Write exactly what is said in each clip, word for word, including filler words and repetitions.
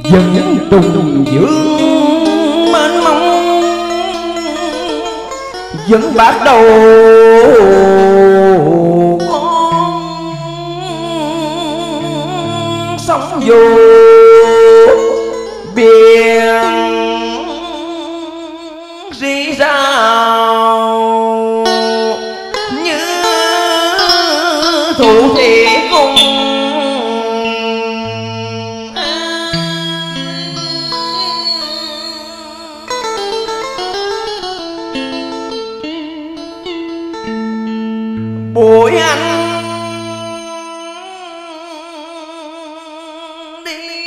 vẫn trùng dương mênh mông, vẫn bắt đầu con sóng vô biển rỉ rào như thủ thị cung. Bụi anh đi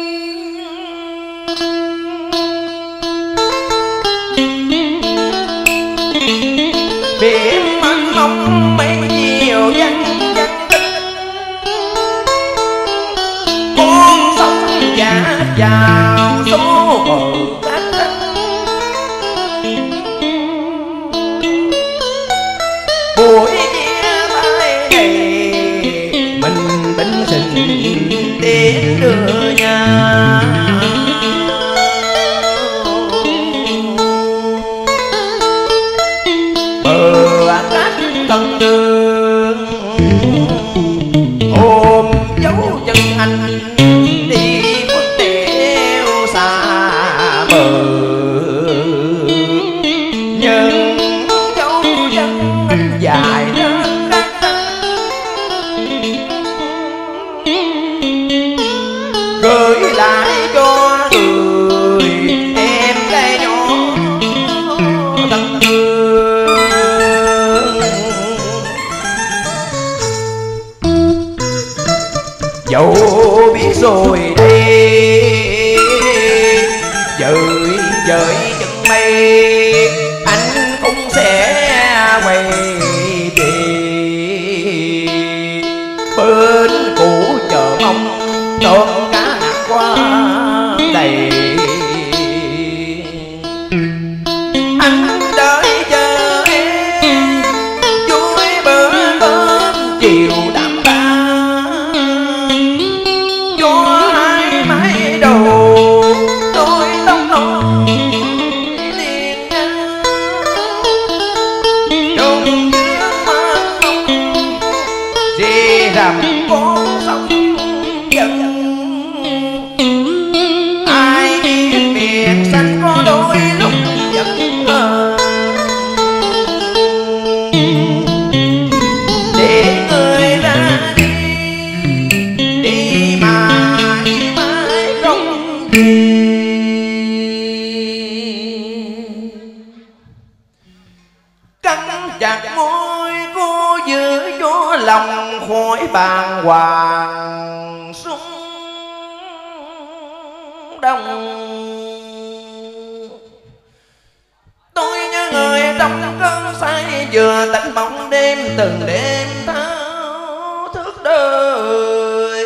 biển mênh mông bấy nhiêu dân dân tích, con sông giả vào số bờ cát đất. Bụi binh sinh tiến đưa nhà, bờ cát cần đường ôm dấu chân anh đi khuất đèo xa bờ, nhưng dấu chân anh dài đến gửi lại cho người em gái nhỏ thân thương. Dẫu biết rồi đây dời dời chân mây, anh cũng sẽ quay về bên cũ chờ mong tôm cá qua đầy. Anh đợi chờ em vui bữa cơm chiều đạm bạc, cho hai mái đầu đôi tóc nối liền nhau trong dương mênh mông rì rầm con sông dần. Ai biết biển xanh có đôi lúc giận hờn, để người ra đi đi mãi mãi không về. Cắn chặt môi cô giữ cho lòng khỏi bàng hoàng sung đông. Tôi như người trong cơn say vừa tỉnh bóng đêm từng đêm thao thức đời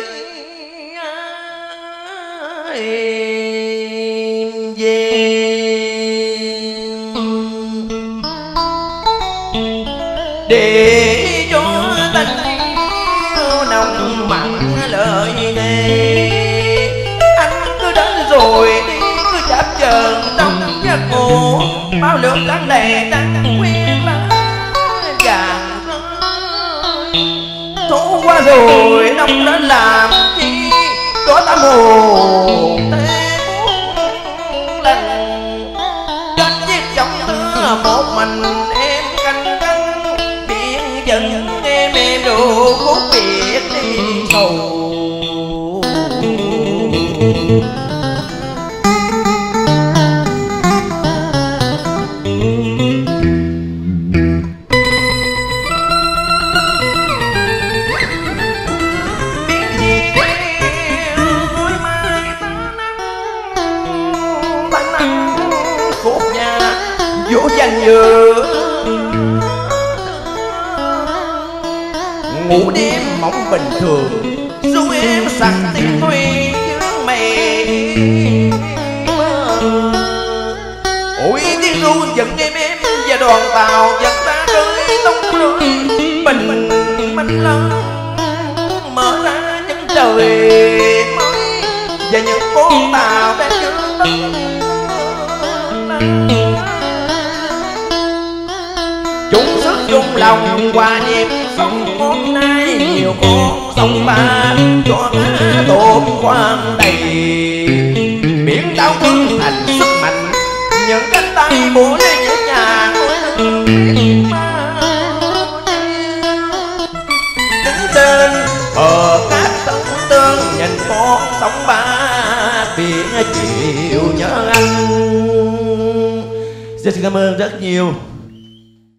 ai về. Để cho tình yêu nồng mặn lời thề, anh cứ đến rồi đi cứ chập chờn trong giấc ngủ, bao lượt trắng đầy trắng quyến lá vàng rơi. Thú qua rồi đông đến làm chi, có tâm hồn thế muốn lần trên chiếc giọng thưa một mình em canh canh biển dần em em đủ khúc biệt đi sầu. Dỗ dành nhớ ngủ đêm mộng bình thường, dù em sẵn tiếng thuy dương mây mơ. Ôi tiếng ru giận em em và đoàn tàu dẫn ta rơi tung rơi bình mình mình lớn mở ra những trời mới và những con tàu đang chưa chung sức chung lòng hòa nhịp sống hôm nay nhiều con sông ba cho cá tôm khoan đầy biển đau thương thành sức mạnh những cánh tay buồn như nhà đứng trên bờ cát sông Tương nhìn con sông Ba biển chiều nhớ anh. Xin cảm ơn rất nhiều.